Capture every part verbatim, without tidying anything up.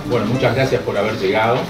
Bueno, muchas gracias por haber llegado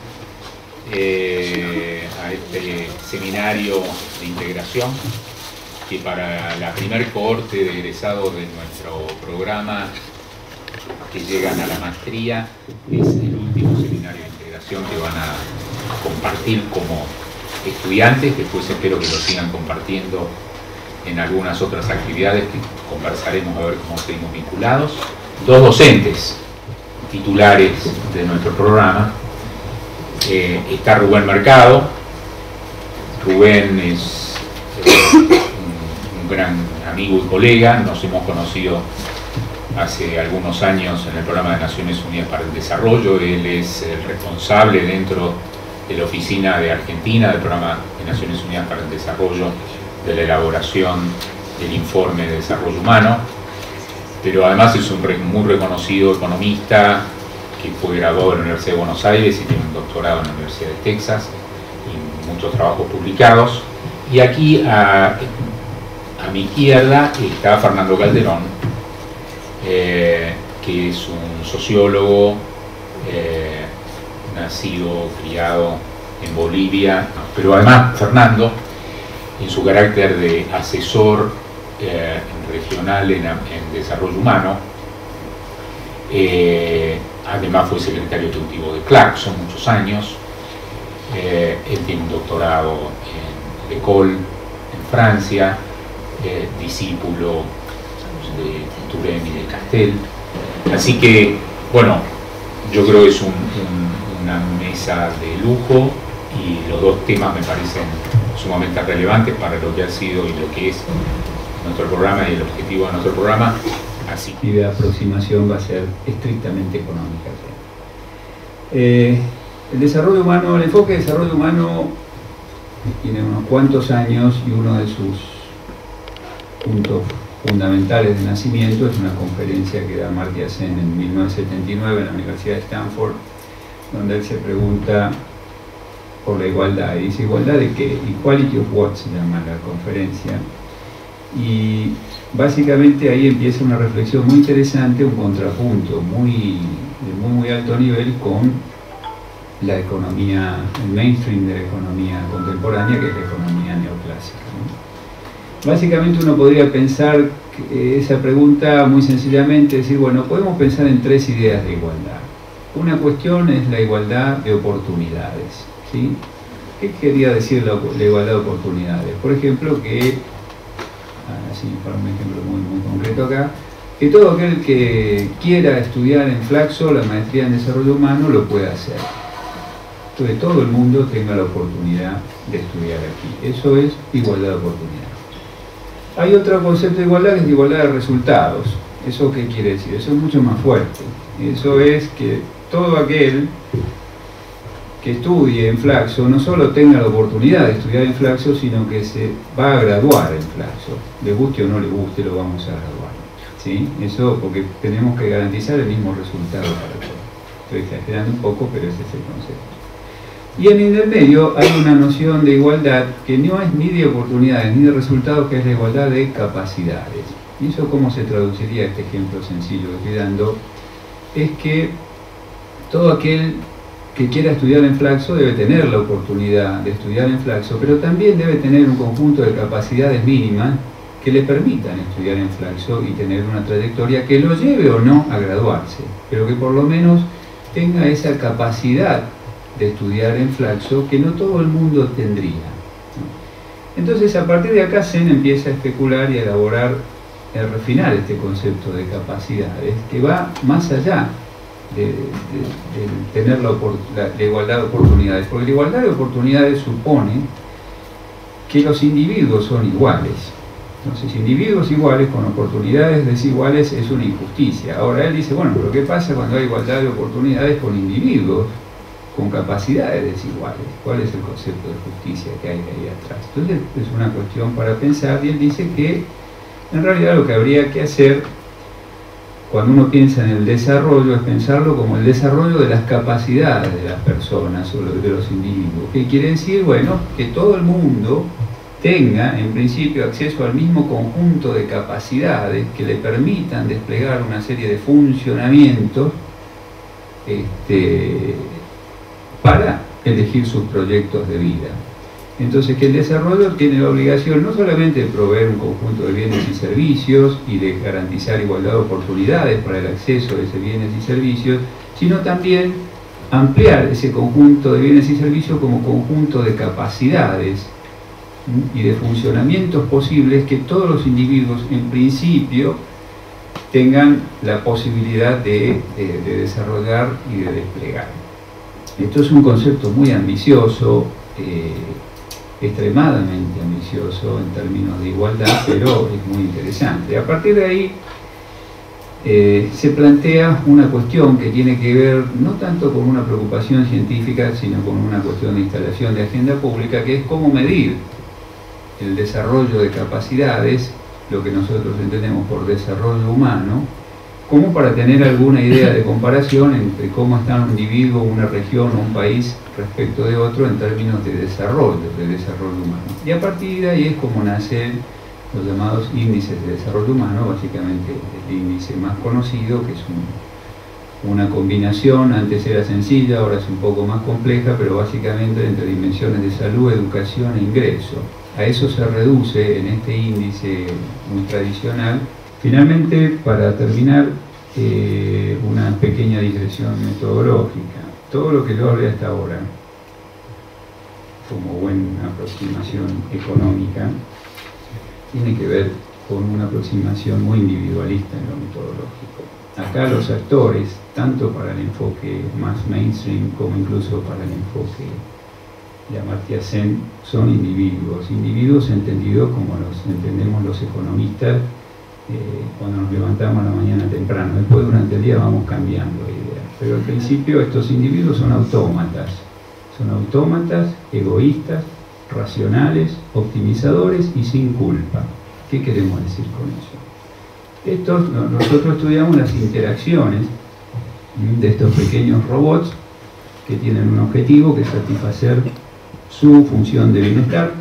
eh, a este seminario de integración, que para la primer cohorte de egresados de nuestro programa que llegan a la maestría es el último seminario de integración que van a compartir como estudiantes. Después espero que lo sigan compartiendo en algunas otras actividades que conversaremos a ver cómo seguimos vinculados. Dos docentes titulares de nuestro programa. Eh, está Rubén Mercado. Rubén es eh, un, un gran amigo y colega. Nos hemos conocido hace algunos años en el programa de Naciones Unidas para el Desarrollo. Él es el responsable dentro de la oficina de Argentina del programa de Naciones Unidas para el Desarrollo de la elaboración del informe de desarrollo humano, pero además es un muy reconocido economista que fue graduado de la Universidad de Buenos Aires y tiene un doctorado en la Universidad de Texas y muchos trabajos publicados. Y aquí a, a mi izquierda está Fernando Calderón, eh, que es un sociólogo eh, nacido, criado en Bolivia, pero además Fernando, en su carácter de asesor eh, regional en, en desarrollo humano, eh, además fue secretario ejecutivo de Clarkson muchos años. Eh, él tiene un doctorado en L'École, en Francia, eh, discípulo de Turén y de Castel. Así que, bueno, yo creo que es un, un, una mesa de lujo y los dos temas me parecen sumamente relevantes para lo que ha sido y lo que es nuestro programa y el objetivo de nuestro programa. Así que la aproximación va a ser estrictamente económica. Eh, el desarrollo humano, el enfoque de desarrollo humano tiene unos cuantos años y uno de sus puntos fundamentales de nacimiento es una conferencia que da Amartya Sen en mil novecientos setenta y nueve en la Universidad de Stanford, donde él se pregunta por la igualdad, y dice igualdad de qué, equality of what se llama la conferencia, y básicamente ahí empieza una reflexión muy interesante, un contrapunto muy, de muy, muy alto nivel con la economía, el mainstream de la economía contemporánea, que es la economía neoclásica, ¿no? Básicamente uno podría pensar que esa pregunta muy sencillamente, decir, bueno, podemos pensar en tres ideas de igualdad. Una cuestión es la igualdad de oportunidades, ¿sí? ¿Qué quería decir la, la igualdad de oportunidades? Por ejemplo, que, así para un ejemplo muy, muy concreto acá, que todo aquel que quiera estudiar en Flaxo la maestría en desarrollo humano lo pueda hacer. Que todo el mundo tenga la oportunidad de estudiar aquí. Eso es igualdad de oportunidades. Hay otro concepto de igualdad que es de igualdad de resultados. ¿Eso qué quiere decir? Eso es mucho más fuerte. Eso es que todo aquel que estudie en Flaxo no solo tenga la oportunidad de estudiar en Flaxo, sino que se va a graduar en Flaxo. Le guste o no le guste, lo vamos a graduar, ¿sí? Eso porque tenemos que garantizar el mismo resultado para todos. Estoy exagerando un poco, pero ese es el concepto. Y en el medio hay una noción de igualdad que no es ni de oportunidades ni de resultados, que es la igualdad de capacidades. ¿Y eso cómo se traduciría este ejemplo sencillo que estoy dando? Es que todo aquel que quiera estudiar en Flaxo debe tener la oportunidad de estudiar en Flaxo, pero también debe tener un conjunto de capacidades mínimas que le permitan estudiar en Flaxo y tener una trayectoria que lo lleve o no a graduarse, pero que por lo menos tenga esa capacidad de estudiar en Flaxo que no todo el mundo tendría, ¿no? Entonces, a partir de acá Sen empieza a especular y a elaborar, a refinar este concepto de capacidades que va más allá de, de, de tener la, la, la igualdad de oportunidades, porque la igualdad de oportunidades supone que los individuos son iguales. Entonces, individuos iguales con oportunidades desiguales es una injusticia. Ahora él dice, bueno, pero ¿qué pasa cuando hay igualdad de oportunidades con individuos con capacidades desiguales? ¿Cuál es el concepto de justicia que hay ahí atrás? Entonces es una cuestión para pensar, y él dice que en realidad lo que habría que hacer cuando uno piensa en el desarrollo es pensarlo como el desarrollo de las capacidades de las personas o de los individuos. ¿Qué quiere decir? Bueno, que todo el mundo tenga en principio acceso al mismo conjunto de capacidades que le permitan desplegar una serie de funcionamientos este, para elegir sus proyectos de vida. Entonces, que el desarrollo tiene la obligación no solamente de proveer un conjunto de bienes y servicios y de garantizar igualdad de oportunidades para el acceso a esos bienes y servicios, sino también ampliar ese conjunto de bienes y servicios como conjunto de capacidades y de funcionamientos posibles que todos los individuos en principio tengan la posibilidad de, de, de desarrollar y de desplegar. Esto es un concepto muy ambicioso, eh, extremadamente ambicioso en términos de igualdad, pero es muy interesante. A partir de ahí eh, se plantea una cuestión que tiene que ver no tanto con una preocupación científica, sino con una cuestión de instalación de agenda pública, que es cómo medir el desarrollo de capacidades, lo que nosotros entendemos por desarrollo humano, como para tener alguna idea de comparación entre cómo está un individuo, una región o un país respecto de otro en términos de desarrollo, de desarrollo humano. Y a partir de ahí es como nacen los llamados índices de desarrollo humano, básicamente el índice más conocido, que es un, una combinación, antes era sencilla, ahora es un poco más compleja, pero básicamente entre dimensiones de salud, educación e ingreso. A eso se reduce en este índice muy tradicional. Finalmente, para terminar, eh, una pequeña digresión metodológica. Todo lo que yo hablé hasta ahora, como buena aproximación económica, tiene que ver con una aproximación muy individualista en lo metodológico. Acá los actores, tanto para el enfoque más mainstream como incluso para el enfoque de Amartya Sen, son individuos, individuos entendidos como los entendemos los economistas eh, cuando nos levantamos a la mañana temprano. Después durante el día vamos cambiando de idea, pero al principio estos individuos son autómatas, son autómatas, egoístas, racionales, optimizadores y sin culpa. ¿Qué queremos decir con eso? Estos, nosotros estudiamos las interacciones de estos pequeños robots que tienen un objetivo, que es satisfacer su función de bienestar,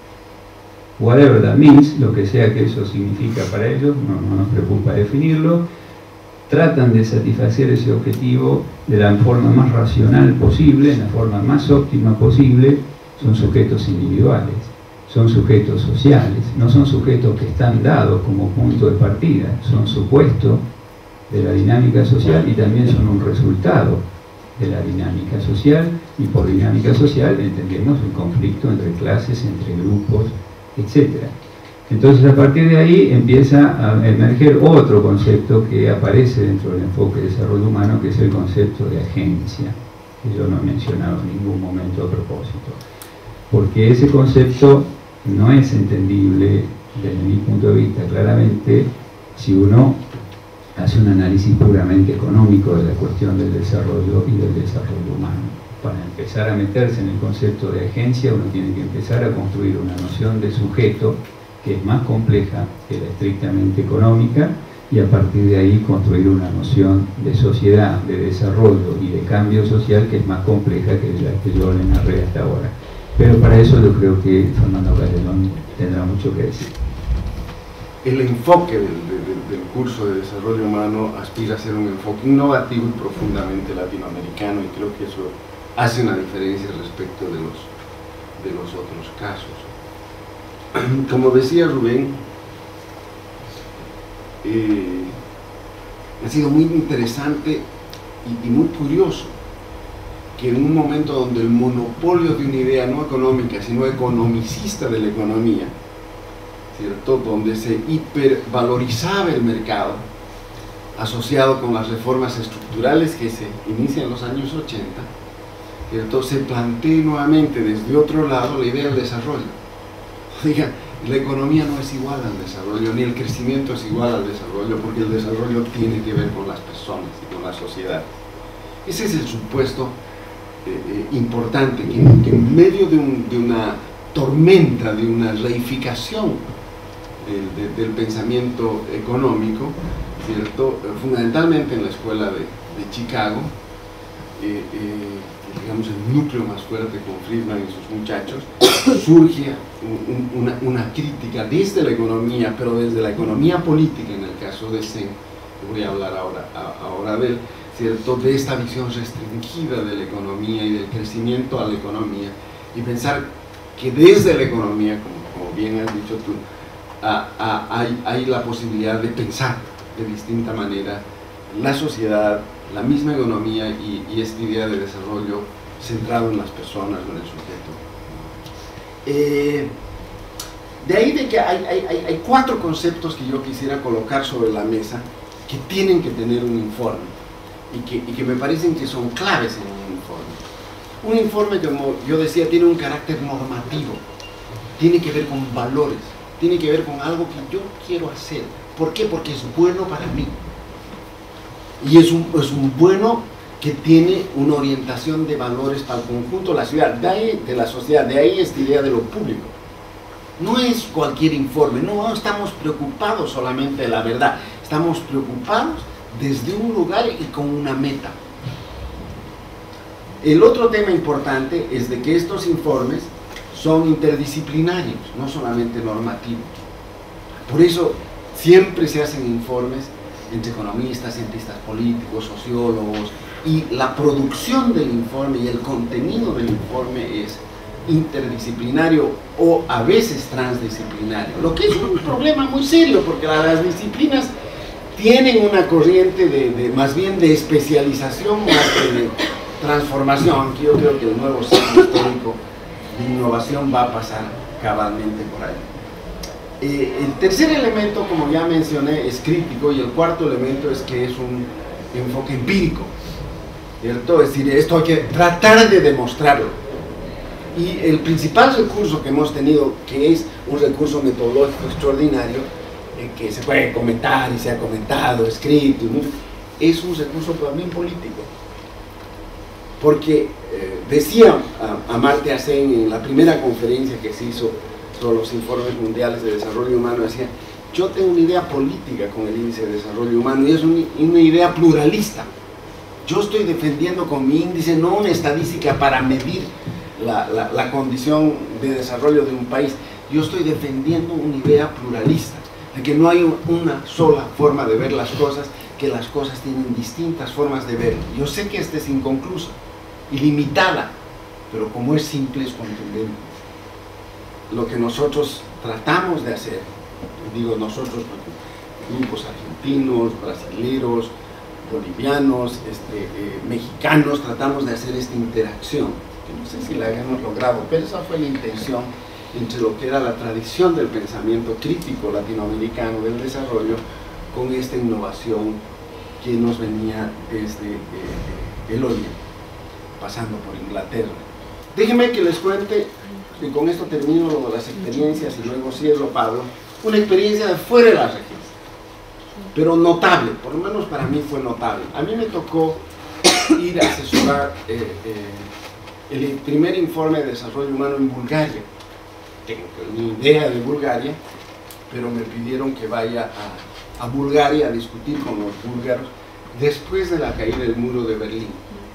whatever that means, lo que sea que eso significa para ellos, no, no nos preocupa definirlo. Tratan de satisfacer ese objetivo de la forma más racional posible, en la forma más óptima posible. Son sujetos individuales, son sujetos sociales, no son sujetos que están dados como punto de partida, son supuesto de la dinámica social y también son un resultado de la dinámica social, y por dinámica social entendemos el conflicto entre clases, entre grupos, etcétera. Entonces, a partir de ahí empieza a emerger otro concepto que aparece dentro del enfoque de desarrollo humano, que es el concepto de agencia, que yo no he mencionado en ningún momento a propósito, porque ese concepto no es entendible desde mi punto de vista claramente si uno hace un análisis puramente económico de la cuestión del desarrollo y del desarrollo humano. Para empezar a meterse en el concepto de agencia, uno tiene que empezar a construir una noción de sujeto que es más compleja que la estrictamente económica, y a partir de ahí construir una noción de sociedad, de desarrollo y de cambio social que es más compleja que la que yo le narré hasta ahora. Pero para eso yo creo que Fernando Calderón tendrá mucho que decir. El enfoque del, del, del curso de desarrollo humano aspira a ser un enfoque innovativo y profundamente latinoamericano, y creo que eso hace una diferencia respecto de los, de los otros casos. Como decía Rubén, eh, ha sido muy interesante y, y muy curioso que en un momento donde el monopolio de una idea no económica, sino economicista de la economía, ¿cierto?, donde se hipervalorizaba el mercado, asociado con las reformas estructurales que se inician en los años ochenta, ¿cierto?, se plantea nuevamente desde otro lado la idea del desarrollo. Diga, la economía no es igual al desarrollo, ni el crecimiento es igual al desarrollo, porque el desarrollo tiene que ver con las personas y con la sociedad. Ese es el supuesto eh, eh, importante, que, que en medio de, un, de una tormenta, de una reificación de, de, del pensamiento económico, ¿cierto?, fundamentalmente en la escuela de, de Chicago, eh, eh, digamos el núcleo más fuerte con Friedman y sus muchachos, surge un, una, una crítica desde la economía, pero desde la economía política, en el caso de Sen, que voy a hablar ahora, a, ahora de él, ¿cierto?, de esta visión restringida de la economía y del crecimiento a la economía, y pensar que desde la economía, como, como bien has dicho tú, a, a, hay, hay la posibilidad de pensar de distinta manera la sociedad, la misma economía y, y esta idea de desarrollo centrado en las personas o en el sujeto. Eh, de ahí de que hay, hay, hay cuatro conceptos que yo quisiera colocar sobre la mesa que tienen que tener un informe y que, y que me parecen que son claves en un informe. Un informe, como yo decía, tiene un carácter normativo, tiene que ver con valores, tiene que ver con algo que yo quiero hacer. ¿Por qué? Porque es bueno para mí. Y es un, es un bueno que tiene una orientación de valores para el conjunto de la ciudad, de ahí, de la sociedad, de ahí esta idea de lo público. No es cualquier informe, no estamos preocupados solamente de la verdad, estamos preocupados desde un lugar y con una meta. El otro tema importante es de que estos informes son interdisciplinarios, no solamente normativos. Por eso siempre se hacen informes entre economistas, cientistas políticos, sociólogos, y la producción del informe y el contenido del informe es interdisciplinario o a veces transdisciplinario, lo que es un problema muy serio porque las disciplinas tienen una corriente de, de más bien de especialización más que de transformación, aunque yo creo que el nuevo ciclo histórico de innovación va a pasar cabalmente por ahí. Eh, el tercer elemento, como ya mencioné, es crítico, y el cuarto elemento es que es un enfoque empírico, ¿cierto? Es decir, esto hay que tratar de demostrarlo. Y el principal recurso que hemos tenido, que es un recurso metodológico extraordinario, eh, que se puede comentar y se ha comentado, escrito, ¿no?, es un recurso también político. Porque eh, decía Amartya Sen en la primera conferencia que se hizo sobre los informes mundiales de desarrollo humano, decía: yo tengo una idea política con el índice de desarrollo humano y es un, una idea pluralista. Yo estoy defendiendo con mi índice no una estadística para medir la, la, la condición de desarrollo de un país, yo estoy defendiendo una idea pluralista, de que no hay una sola forma de ver las cosas, que las cosas tienen distintas formas de ver. Yo sé que esta es inconclusa y limitada, pero como es simple, es contundente. Lo que nosotros tratamos de hacer, digo nosotros, grupos argentinos, brasileños, bolivianos, este, eh, mexicanos, tratamos de hacer esta interacción, que no sé si la habíamos logrado, pero esa fue la intención entre lo que era la tradición del pensamiento crítico latinoamericano del desarrollo con esta innovación que nos venía desde eh, el Oriente, pasando por Inglaterra. Déjenme que les cuente, y con esto termino lo de las experiencias y luego cierro, Pablo, una experiencia de fuera de la región, pero notable, por lo menos para mí fue notable. A mí me tocó ir a asesorar eh, eh, el primer informe de desarrollo humano en Bulgaria. Tengo ni idea de Bulgaria, pero me pidieron que vaya a, a Bulgaria a discutir con los búlgaros después de la caída del muro de Berlín.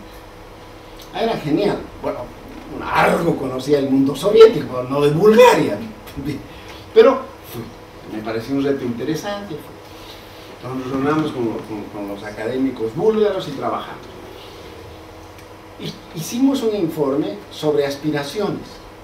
Ah, era genial. Bueno, algo conocía el mundo soviético, no de Bulgaria, pero fui. Me pareció un reto interesante. Fui. Nos reunimos con, con, con los académicos búlgaros y trabajamos. Y, hicimos un informe sobre aspiraciones.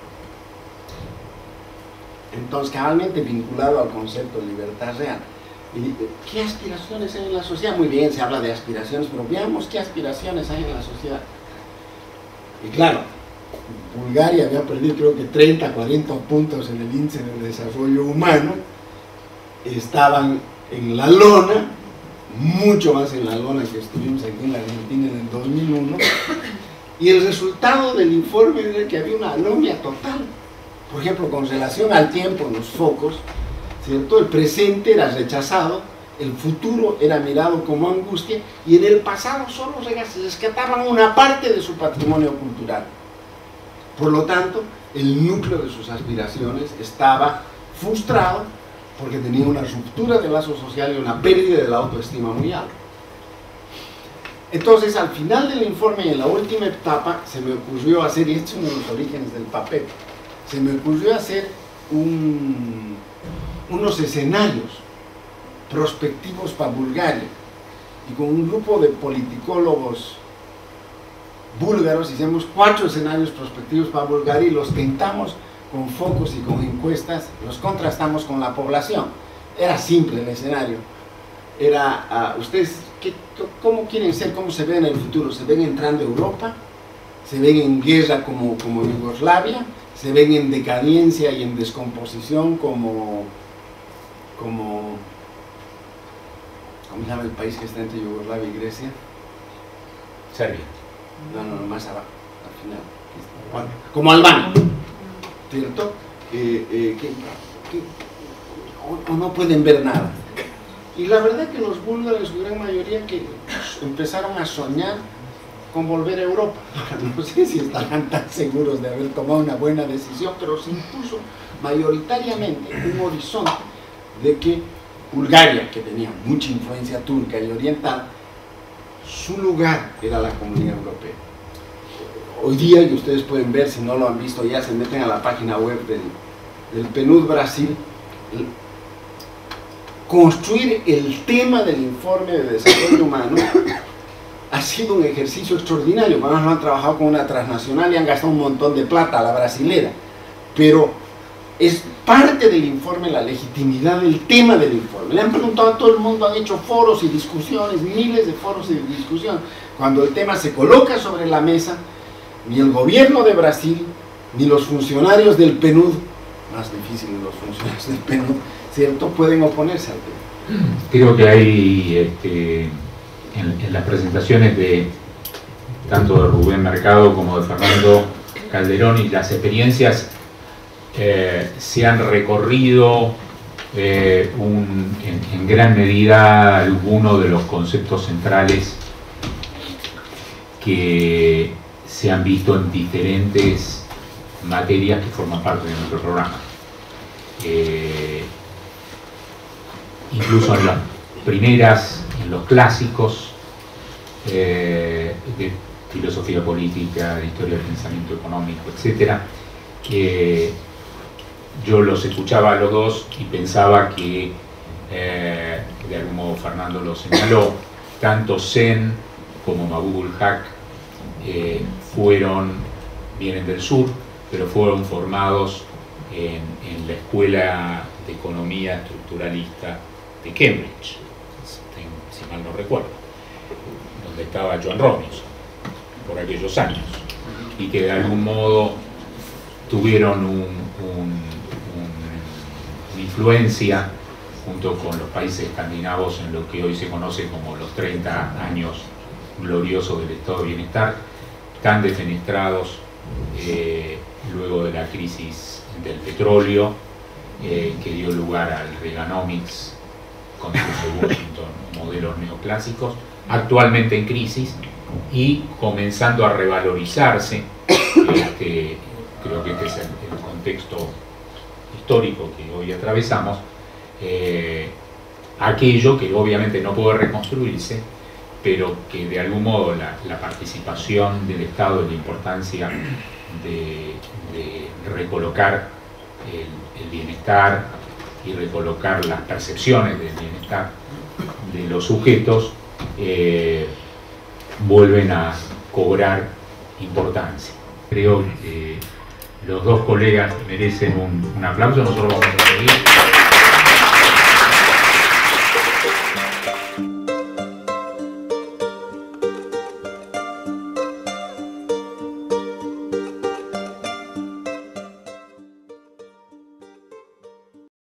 Entonces, cabalmente vinculado al concepto de libertad real. Y, ¿qué aspiraciones hay en la sociedad? Muy bien, se habla de aspiraciones, pero veamos qué aspiraciones hay en la sociedad. Y claro, Bulgaria había perdido creo que treinta, cuarenta puntos en el índice de desarrollo humano, estaban en la lona, mucho más en la lona que estuvimos aquí en la Argentina en el dos mil uno, y el resultado del informe era que había una anomia total. Por ejemplo, con relación al tiempo en los focos, ¿cierto? El presente era rechazado, el futuro era mirado como angustia, y en el pasado solo rescataban una parte de su patrimonio cultural. Por lo tanto, el núcleo de sus aspiraciones estaba frustrado porque tenía una ruptura del lazo social y una pérdida de la autoestima muy alta. Entonces, al final del informe y en la última etapa, se me ocurrió hacer, y este es uno de los orígenes del papel, se me ocurrió hacer un, unos escenarios prospectivos para Bulgaria. y con un grupo de politicólogos búlgaros hicimos cuatro escenarios prospectivos para Bulgaria y los tentamos con focos y con encuestas, los contrastamos con la población. Era simple el escenario. Era, uh, ¿ustedes qué, cómo quieren ser, cómo se ven en el futuro? ¿Se ven entrando a Europa? ¿Se ven en guerra como, como Yugoslavia? ¿Se ven en decadencia y en descomposición como, como, ¿cómo se llama el país que está entre Yugoslavia y Grecia? Serbia. No, no, no, más abajo, al final. Bueno, como Albania, ¿cierto? Eh, eh, que, que, o, o no pueden ver nada. Y la verdad que los búlgaros, su gran mayoría, que empezaron a soñar con volver a Europa. No sé si estarán tan seguros de haber tomado una buena decisión, pero se impuso mayoritariamente un horizonte de que Bulgaria, que tenía mucha influencia turca y oriental, su lugar era la Comunidad Europea. Hoy día, y ustedes pueden ver, si no lo han visto ya, se meten a la página web del, del P N U D Brasil, el, construir el tema del informe de desarrollo humano ha sido un ejercicio extraordinario. Bueno, han trabajado con una transnacional y han gastado un montón de plata a la brasilera, pero es parte del informe la legitimidad del tema del informe. Le han preguntado a todo el mundo, han hecho foros y discusiones, miles de foros y discusiones. Cuando el tema se coloca sobre la mesa, ni el gobierno de Brasil, ni los funcionarios del P N U D, más difícil los funcionarios del P N U D, ¿cierto?, pueden oponerse al tema. Creo que hay, este, en, en las presentaciones de tanto de Rubén Mercado como de Fernando Calderón y las experiencias, Eh, se han recorrido eh, un, en, en gran medida algunos de los conceptos centrales que se han visto en diferentes materias que forman parte de nuestro programa. Eh, incluso en las primeras, en los clásicos eh, de filosofía política, de historia del pensamiento económico, etcétera, eh, yo los escuchaba a los dos y pensaba que, eh, de algún modo Fernando lo señaló, tanto Sen como Mahbub ul Haq eh, fueron, vienen del sur, pero fueron formados en, en la Escuela de Economía Estructuralista de Cambridge, si mal no recuerdo, donde estaba Joan Robinson por aquellos años, y que de algún modo tuvieron un, un influencia junto con los países escandinavos en lo que hoy se conoce como los treinta años gloriosos del estado de bienestar, tan defenestrados eh, luego de la crisis del petróleo eh, que dio lugar al Reaganomics con sus segundos modelos neoclásicos, actualmente en crisis y comenzando a revalorizarse. Este, creo que este es el, el contexto histórico que hoy atravesamos, eh, aquello que obviamente no puede reconstruirse, pero que de algún modo la, la participación del Estado y la importancia de, de recolocar el, el bienestar y recolocar las percepciones del bienestar de los sujetos eh, vuelven a cobrar importancia. Creo que los dos colegas merecen un, un aplauso, nosotros vamos a seguir.